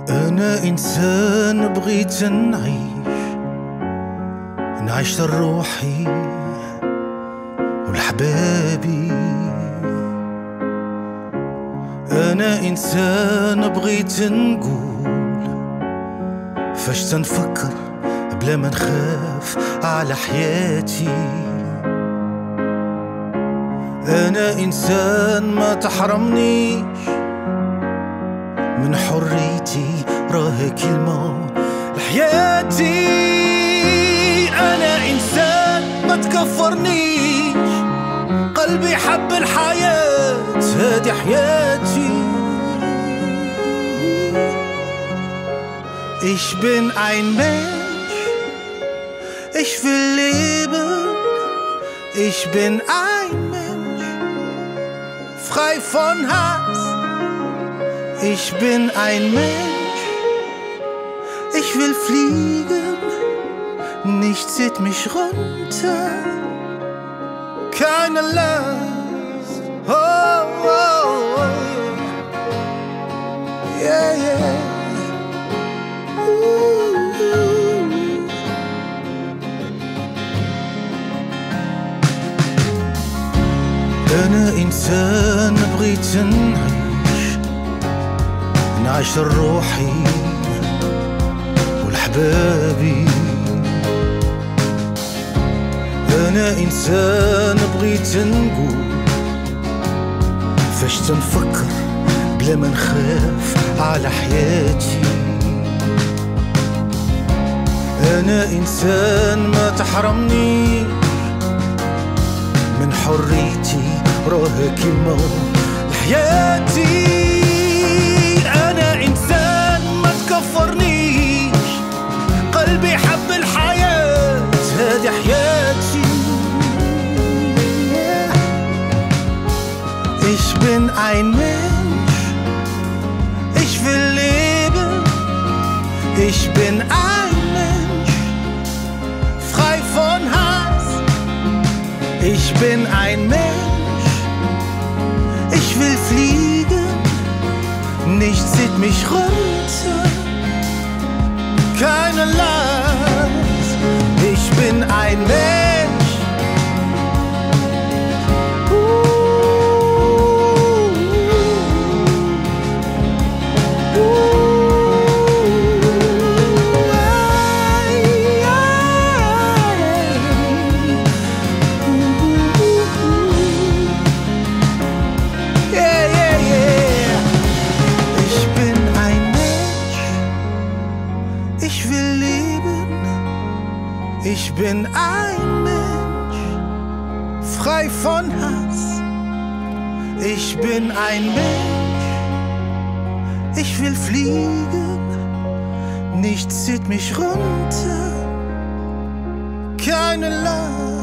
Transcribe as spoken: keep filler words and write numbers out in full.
أنا إنسان بغيت نعيش نعيش لروحي ولحبابي. أنا إنسان بغيت نقول فاش تنفكر بلا ما نخاف على حياتي. أنا إنسان ما تحرمنيش من حريتي، راه كلمة لحياتي. أنا إنسان ما تكفرنيش، قلبي حب الحياة، هادي حياتي. Ich bin ein Mensch, ich will leben. Ich bin ein Mensch, frei von Hass. Ich bin ein Mensch, ich will fliegen. Nichts zieht mich runter, keine Last. Oh, oh, oh. Yeah, yeah. أنا إنسان بغيت نعيش نعيش لروحي ولحبابي. أنا إنسان بغيت نقول فاش تنفكر بلا ما نخاف على حياتي. أنا إنسان ما تحرمني من حريتي، راه كلمة لحياتي. أنا إنسان ما تكفرنيش، قلبي حب الحياة، هادي حياتي. Ich bin ein Mensch, ich will leben. Ich bin ein Mensch, frei von Hass. Ich bin ein Mensch, ich will fliegen. Nichts zieht mich runter, keine Last. Ich bin ein Mensch. Ich bin ein Mensch, frei von Hass. Ich bin ein Mensch, ich will fliegen. Nichts zieht mich runter, keine Last.